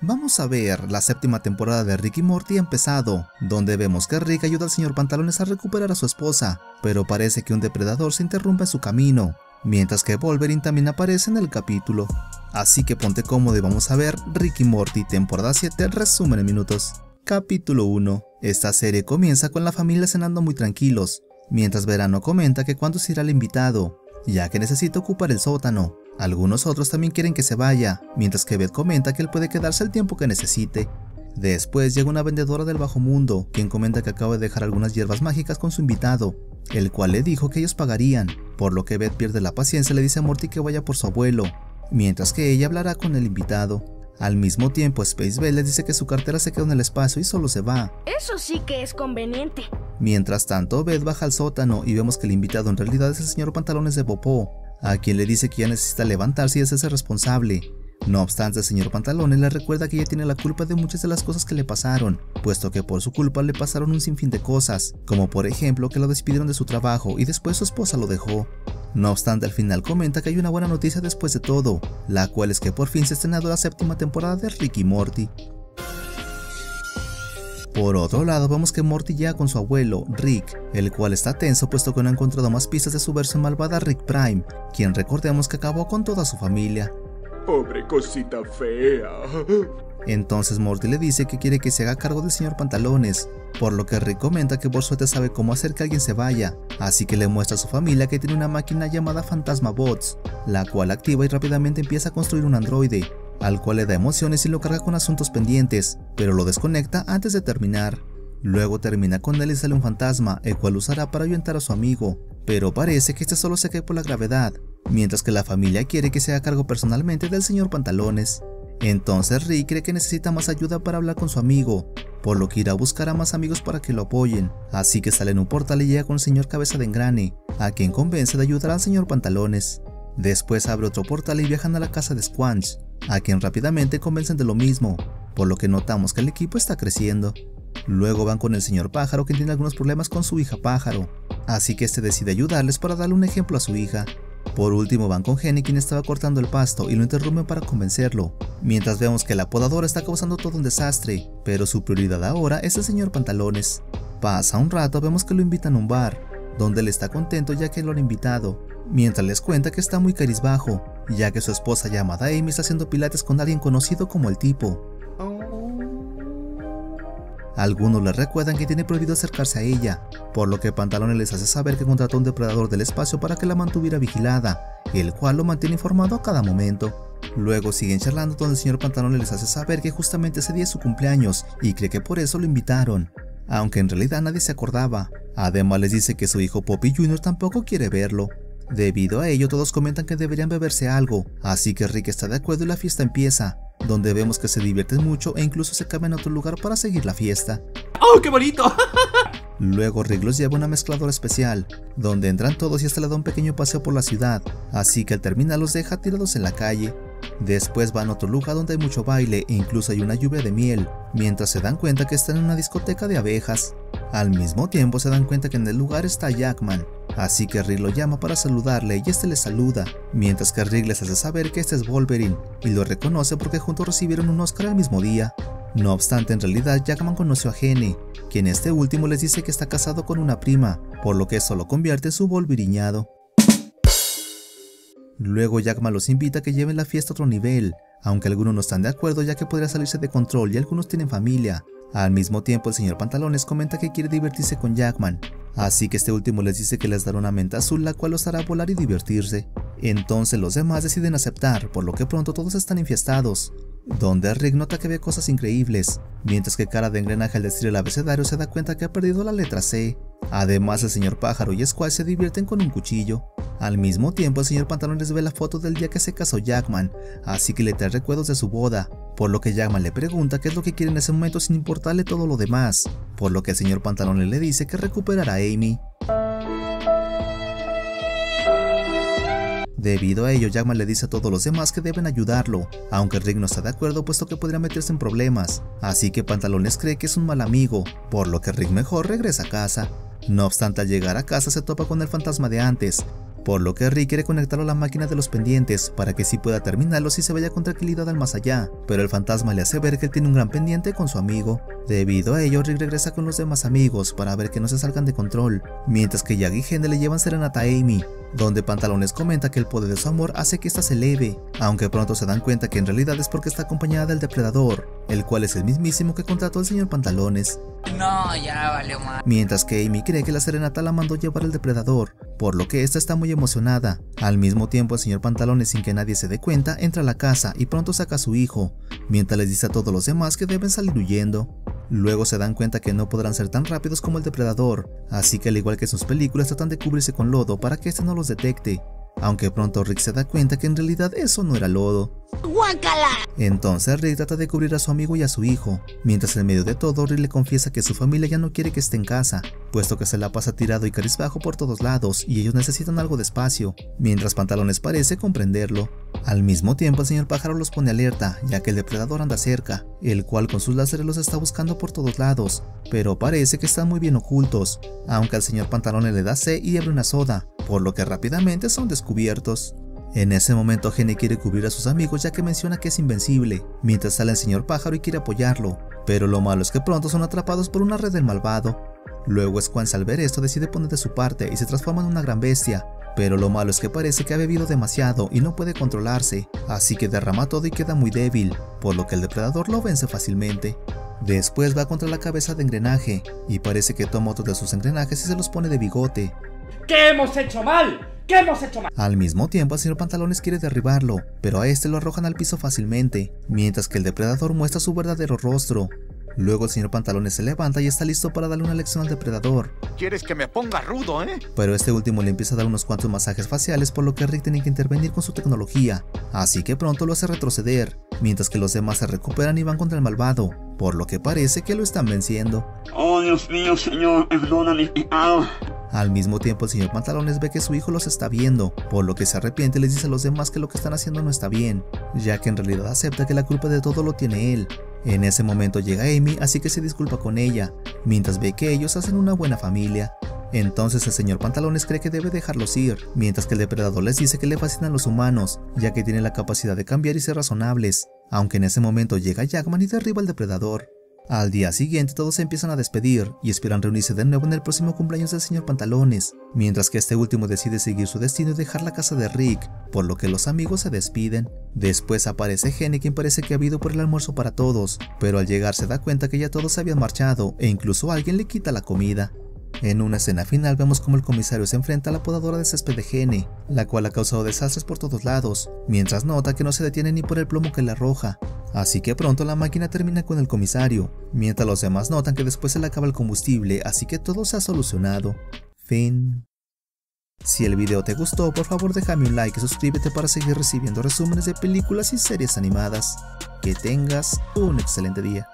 Vamos a ver, la séptima temporada de Rick y Morty ha empezado, donde vemos que Rick ayuda al señor Pantalones a recuperar a su esposa, pero parece que un depredador se interrumpe en su camino, mientras que Wolverine también aparece en el capítulo. Así que ponte cómodo y vamos a ver Rick y Morty temporada 7, resumen en minutos. Capítulo 1. Esta serie comienza con la familia cenando muy tranquilos, mientras Verano comenta que cuándo se irá el invitado, ya que necesita ocupar el sótano. Algunos otros también quieren que se vaya, mientras que Beth comenta que él puede quedarse el tiempo que necesite. Después llega una vendedora del bajo mundo, quien comenta que acaba de dejar algunas hierbas mágicas con su invitado, el cual le dijo que ellos pagarían, por lo que Beth pierde la paciencia y le dice a Morty que vaya por su abuelo, mientras que ella hablará con el invitado. Al mismo tiempo, Space Beth le dice que su cartera se queda en el espacio y solo se va. Eso sí que es conveniente. Mientras tanto, Beth baja al sótano y vemos que el invitado en realidad es el señor Pantalones de Popó, a quien le dice que ya necesita levantarse y hacerse responsable. No obstante, el señor Pantalones le recuerda que ella tiene la culpa de muchas de las cosas que le pasaron, puesto que por su culpa le pasaron un sinfín de cosas, como por ejemplo que lo despidieron de su trabajo y después su esposa lo dejó. No obstante, al final comenta que hay una buena noticia después de todo, la cual es que por fin se ha estrenado la séptima temporada de Rick y Morty. Por otro lado, vemos que Morty llega con su abuelo, Rick, el cual está tenso puesto que no ha encontrado más pistas de su versión malvada Rick Prime, quien recordemos que acabó con toda su familia. Pobre cosita fea. Entonces Morty le dice que quiere que se haga cargo del señor Pantalones, por lo que Rick comenta que por suerte sabe cómo hacer que alguien se vaya, así que le muestra a su familia que tiene una máquina llamada Fantasma Bots, la cual activa y rápidamente empieza a construir un androide, al cual le da emociones y lo carga con asuntos pendientes, pero lo desconecta antes de terminar. Luego termina con él y sale un fantasma, el cual usará para ahuyentar a su amigo, pero parece que este solo se cae por la gravedad, mientras que la familia quiere que se haga cargo personalmente del señor Pantalones. Entonces Rick cree que necesita más ayuda para hablar con su amigo, por lo que irá a buscar a más amigos para que lo apoyen, así que sale en un portal y llega con el señor Cabeza de Engrane, a quien convence de ayudar al señor Pantalones. Después abre otro portal y viajan a la casa de Squanch, a quien rápidamente convencen de lo mismo, por lo que notamos que el equipo está creciendo. Luego van con el señor Pájaro, quien tiene algunos problemas con su hija Pájaro, así que este decide ayudarles para darle un ejemplo a su hija. Por último van con Jenny, quien estaba cortando el pasto, y lo interrumpen para convencerlo, mientras vemos que la podadora está causando todo un desastre, pero su prioridad ahora es el señor Pantalones. Pasa un rato, vemos que lo invitan a un bar, donde él está contento ya que lo han invitado, mientras les cuenta que está muy carizbajo, ya que su esposa llamada Amy está haciendo pilates con alguien conocido como el tipo. Algunos le recuerdan que tiene prohibido acercarse a ella, por lo que Pantalones les hace saber que contrató a un depredador del espacio para que la mantuviera vigilada, el cual lo mantiene informado a cada momento. Luego siguen charlando donde el señor Pantalones les hace saber que justamente ese día es su cumpleaños y cree que por eso lo invitaron, aunque en realidad nadie se acordaba. Además les dice que su hijo Poppy Jr. tampoco quiere verlo. Debido a ello todos comentan que deberían beberse algo, así que Rick está de acuerdo y la fiesta empieza, donde vemos que se divierten mucho e incluso se cambian a otro lugar para seguir la fiesta. ¡Oh, qué bonito! Luego Rick los lleva a una mezcladora especial, donde entran todos y hasta le da un pequeño paseo por la ciudad, así que al terminar los deja tirados en la calle. Después van a otro lugar donde hay mucho baile e incluso hay una lluvia de miel, mientras se dan cuenta que están en una discoteca de abejas. Al mismo tiempo se dan cuenta que en el lugar está Jackman, así que Rick lo llama para saludarle y este le saluda, mientras que Rick les hace saber que este es Wolverine, y lo reconoce porque juntos recibieron un Oscar el mismo día. No obstante, en realidad Jackman conoció a Jenny, quien este último les dice que está casado con una prima, por lo que eso lo convierte en su Wolverineado. Luego Jackman los invita a que lleven la fiesta a otro nivel, aunque algunos no están de acuerdo ya que podría salirse de control y algunos tienen familia. Al mismo tiempo el señor Pantalones comenta que quiere divertirse con Jackman, así que este último les dice que les dará una menta azul la cual los hará volar y divertirse. Entonces los demás deciden aceptar, por lo que pronto todos están enfiestados, donde Rick nota que ve cosas increíbles, mientras que Cara de Engranaje al decir el abecedario se da cuenta que ha perdido la letra C. Además el señor Pájaro y Squash se divierten con un cuchillo. Al mismo tiempo el señor Pantalones ve la foto del día que se casó Jackman, así que le trae recuerdos de su boda, por lo que Jackman le pregunta qué es lo que quiere en ese momento sin importarle todo lo demás, por lo que el señor Pantalones le dice que recuperará a Amy. Debido a ello, Jackman le dice a todos los demás que deben ayudarlo, aunque Rick no está de acuerdo puesto que podría meterse en problemas, así que Pantalones cree que es un mal amigo, por lo que Rick mejor regresa a casa. No obstante, al llegar a casa se topa con el fantasma de antes, por lo que Rick quiere conectarlo a la máquina de los pendientes para que sí pueda terminarlos y se vaya con tranquilidad al más allá, pero el fantasma le hace ver que él tiene un gran pendiente con su amigo. Debido a ello, Rick regresa con los demás amigos para ver que no se salgan de control, mientras que Jack y Gene le llevan serenata a Amy, donde Pantalones comenta que el poder de su amor hace que ésta se eleve, aunque pronto se dan cuenta que en realidad es porque está acompañada del depredador, el cual es el mismísimo que contrató al señor Pantalones. No, ya valió mal. Mientras que Amy cree que la serenata la mandó llevar el depredador, por lo que esta está muy emocionada. Al mismo tiempo, el señor Pantalones, sin que nadie se dé cuenta, entra a la casa y pronto saca a su hijo, mientras les dice a todos los demás que deben salir huyendo. Luego se dan cuenta que no podrán ser tan rápidos como el depredador, así que al igual que en sus películas tratan de cubrirse con lodo para que este no los detecte, aunque pronto Rick se da cuenta que en realidad eso no era lodo. ¡Guácala! Entonces Rick trata de cubrir a su amigo y a su hijo, mientras en medio de todo Rick le confiesa que su familia ya no quiere que esté en casa, puesto que se la pasa tirado y cabizbajo por todos lados y ellos necesitan algo de espacio, mientras Pantalones parece comprenderlo. Al mismo tiempo el señor Pájaro los pone alerta, ya que el depredador anda cerca, el cual con sus láseres los está buscando por todos lados, pero parece que están muy bien ocultos, aunque al señor Pantalones le da sed y abre una soda, por lo que rápidamente son descubiertos. En ese momento Gene quiere cubrir a sus amigos ya que menciona que es invencible, mientras sale el señor Pájaro y quiere apoyarlo, pero lo malo es que pronto son atrapados por una red del malvado. Luego Squanch, al ver esto, decide poner de su parte y se transforma en una gran bestia, pero lo malo es que parece que ha bebido demasiado y no puede controlarse, así que derrama todo y queda muy débil, por lo que el depredador lo vence fácilmente. Después va contra la cabeza de Engranaje, y parece que toma otro de sus engranajes y se los pone de bigote. ¿Qué hemos hecho mal? ¿Qué hemos hecho mal? Al mismo tiempo el señor Pantalones quiere derribarlo, pero a este lo arrojan al piso fácilmente, mientras que el depredador muestra su verdadero rostro. Luego el señor Pantalones se levanta y está listo para darle una lección al depredador. ¿Quieres que me ponga rudo, Pero este último le empieza a dar unos cuantos masajes faciales, por lo que Rick tiene que intervenir con su tecnología, así que pronto lo hace retroceder, mientras que los demás se recuperan y van contra el malvado, por lo que parece que lo están venciendo. Oh, Dios mío, señor, perdona mis pecados. Al mismo tiempo el señor Pantalones ve que su hijo los está viendo, por lo que se arrepiente y les dice a los demás que lo que están haciendo no está bien, ya que en realidad acepta que la culpa de todo lo tiene él. En ese momento llega Amy, así que se disculpa con ella, mientras ve que ellos hacen una buena familia. Entonces el señor Pantalones cree que debe dejarlos ir, mientras que el depredador les dice que le fascinan los humanos, ya que tienen la capacidad de cambiar y ser razonables, aunque en ese momento llega Jackman y derriba al depredador. Al día siguiente todos se empiezan a despedir y esperan reunirse de nuevo en el próximo cumpleaños del señor Pantalones, mientras que este último decide seguir su destino y dejar la casa de Rick, por lo que los amigos se despiden. Después aparece Gene, quien parece que ha habido por el almuerzo para todos, pero al llegar se da cuenta que ya todos se habían marchado e incluso alguien le quita la comida. En una escena final vemos como el comisario se enfrenta a la podadora de césped de Gene, la cual ha causado desastres por todos lados, mientras nota que no se detiene ni por el plomo que le arroja. Así que pronto la máquina termina con el comisario, mientras los demás notan que después se le acaba el combustible, así que todo se ha solucionado. Fin. Si el video te gustó, por favor déjame un like y suscríbete para seguir recibiendo resúmenes de películas y series animadas. Que tengas un excelente día.